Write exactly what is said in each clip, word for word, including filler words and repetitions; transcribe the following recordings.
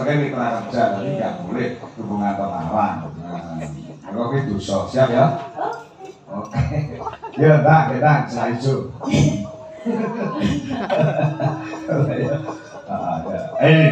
sebagai mitra kerja, jadi nggak boleh hubungan terlarang. Kalau itu dosa, siap ya? Oke. Ya, dah, kita saya itu. Eh.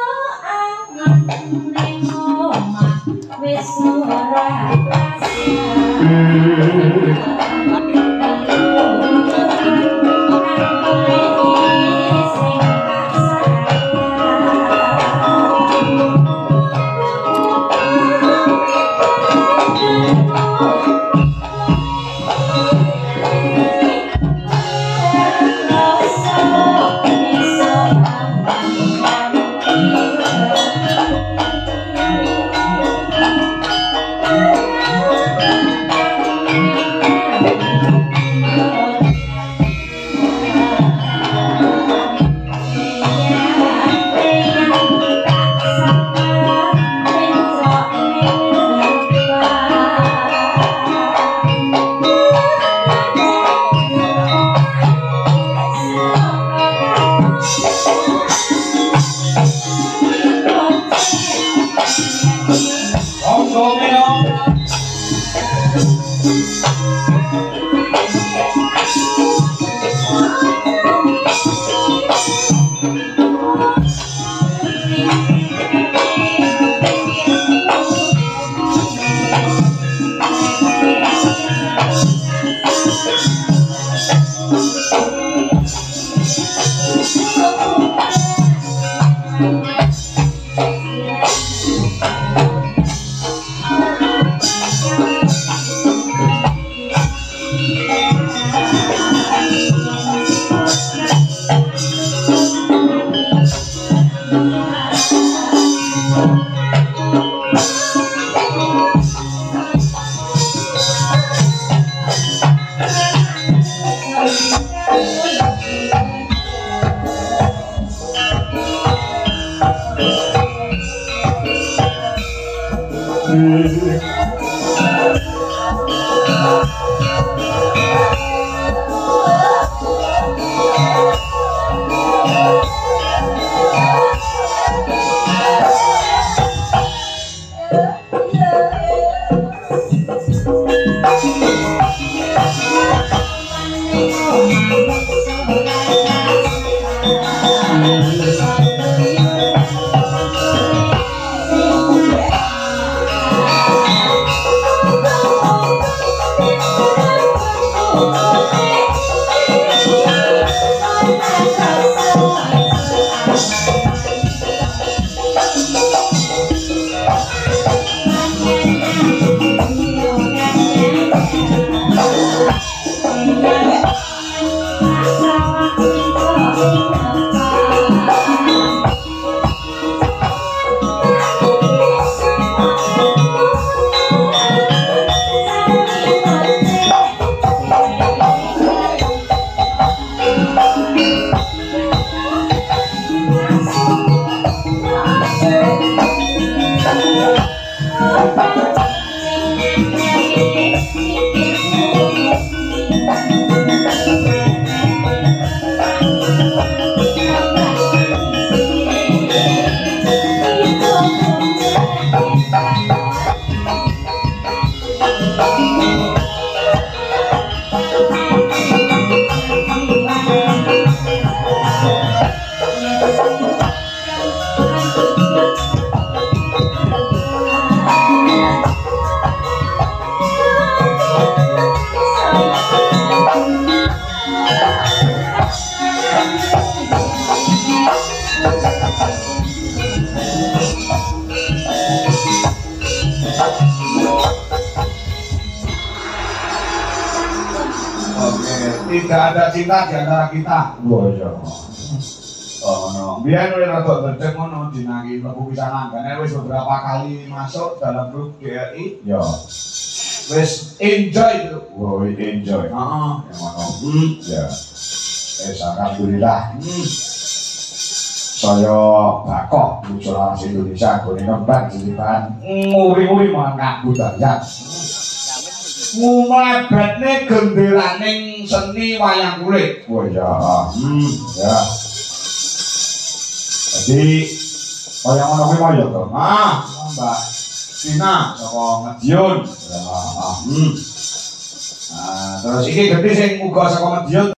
Tidak ada cinta di antara kita. Oh iya. Oh no. Biar oleh rada berdek ngono dinangi lebu pisanan. Karena wis beberapa kali masuk dalam grup D R I. Ya. Wis enjoy itu. Oh enjoy. Heeh. Yang mana? Hmm. Ya. Eh alhamdulillah. Hmm. Saya bakok muncul alas Indonesia gone nembang jiliban nguri-nguri mangkat budaya. Ngumlebetne genderaning seni wayang kulit. Oh iya. Hmm. Ya. Jadi Kaya ngono kuwi mau ya to. Ah, Mbak Tina saka Madiun. Ya, ah. Hmm. Nah, terus iki gedhe sing muga saka Madiun.